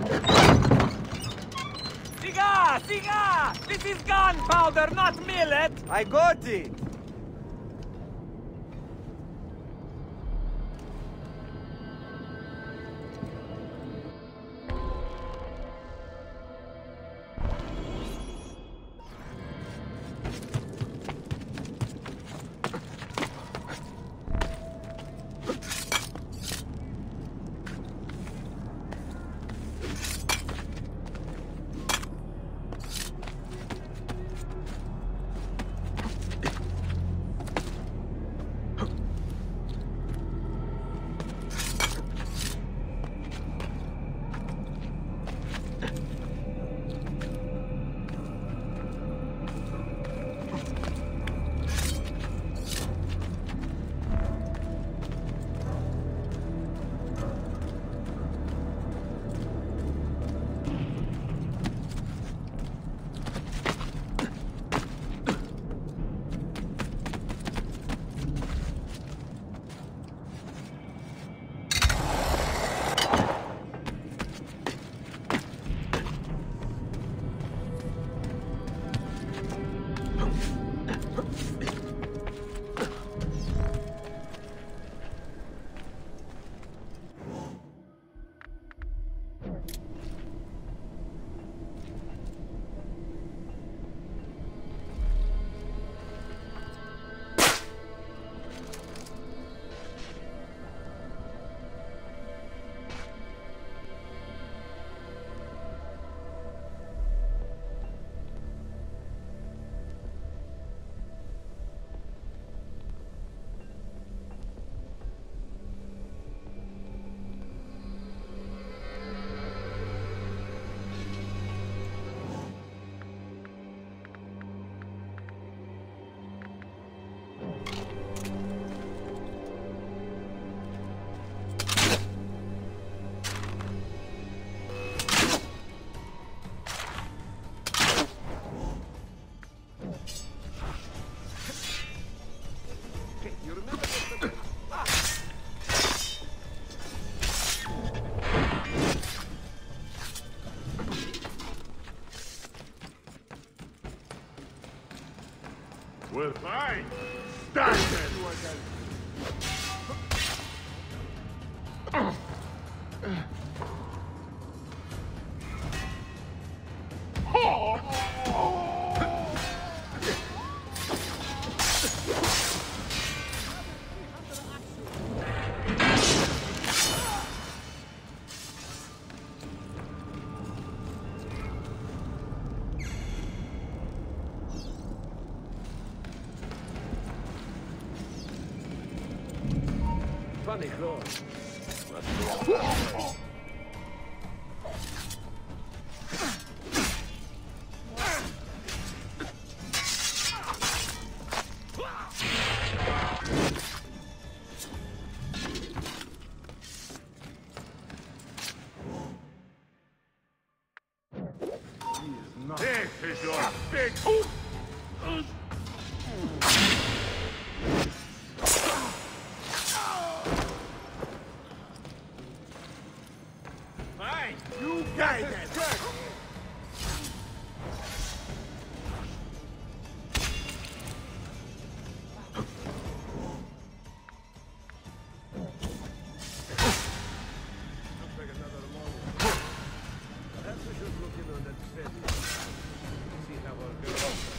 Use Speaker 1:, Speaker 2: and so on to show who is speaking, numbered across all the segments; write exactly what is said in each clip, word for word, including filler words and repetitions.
Speaker 1: Siga! Siga! This is gunpowder, not millet!
Speaker 2: I got it!
Speaker 3: Well, fine. Start then.
Speaker 2: Funny girl.
Speaker 3: This is your big hoop! Fine, you got it! Perhaps we should look in on that steady. See how our girl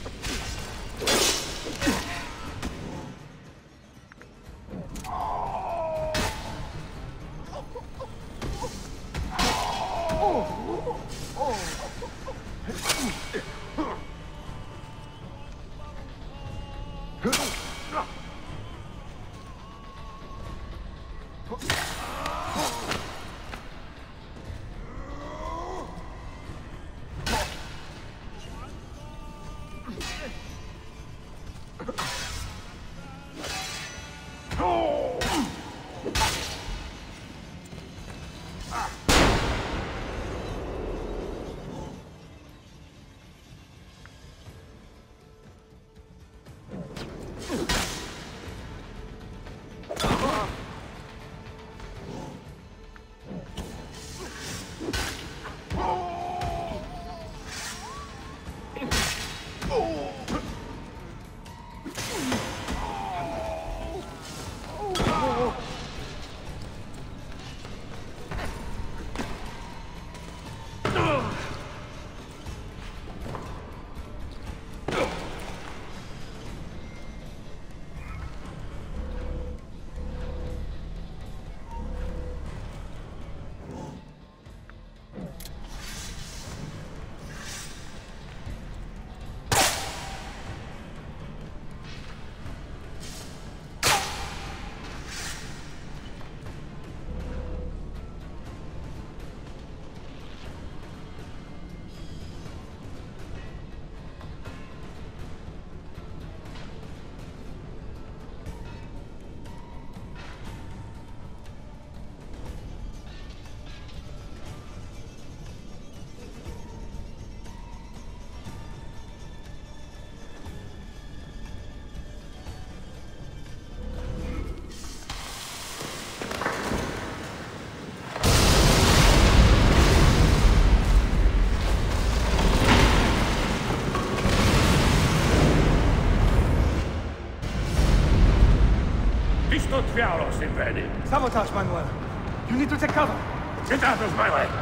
Speaker 3: Distot Vialos invaded.
Speaker 2: Sabotage, Manuel. You need to take cover.
Speaker 3: Get out of my way!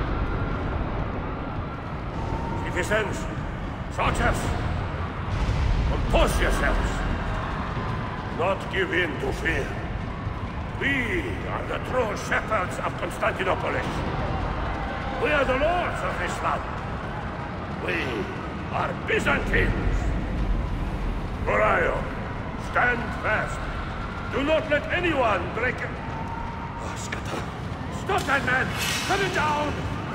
Speaker 3: Citizens, soldiers, compose yourselves. Not give in to fear. We are the true shepherds of Constantinopolis. We are the lords of this land. We are Byzantines. Morayo, stand fast. Do not let anyone break it. Oh, Skata. Stop that man! Cut it down!